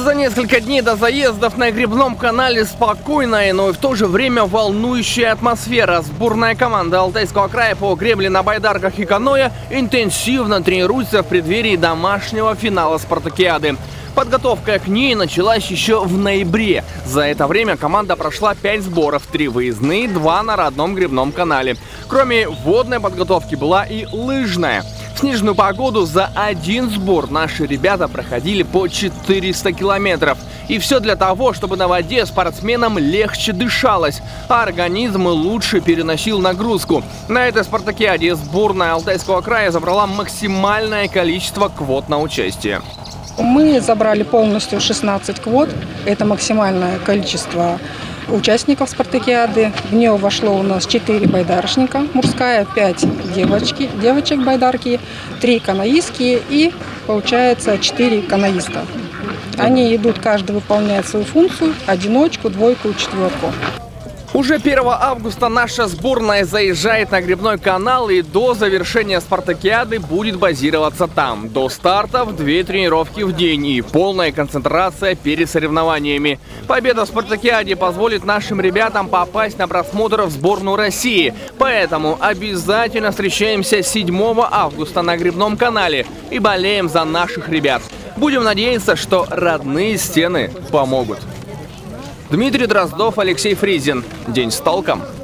За несколько дней до заездов на гребном канале спокойная, но и в то же время волнующая атмосфера. Сборная команда Алтайского края по гребле на байдарках и каноэ интенсивно тренируется в преддверии домашнего финала спартакиады. Подготовка к ней началась еще в ноябре. За это время команда прошла 5 сборов, 3 выездные, 2 на родном гребном канале. Кроме водной подготовки была и лыжная. В снежную погоду за один сбор наши ребята проходили по 400 километров. И все для того, чтобы на воде спортсменам легче дышалось, а организм лучше переносил нагрузку. На этой спартакиаде сборная Алтайского края забрала максимальное количество квот на участие. Мы забрали полностью 16 квот. Это максимальное количество участников спартакиады. В нее вошло у нас 4 байдарочника, мужская, 5 девочек байдарки, 3 каноистки и получается 4 каноиста. Они идут, каждый выполняет свою функцию: одиночку, двойку, четверку. Уже 1 августа наша сборная заезжает на гребной канал и до завершения спартакиады будет базироваться там. До стартов 2 тренировки в день и полная концентрация перед соревнованиями. Победа в спартакиаде позволит нашим ребятам попасть на просмотр в сборную России. Поэтому обязательно встречаемся 7 августа на гребном канале и болеем за наших ребят. Будем надеяться, что родные стены помогут. Дмитрий Дроздов, Алексей Фризин. День с толком.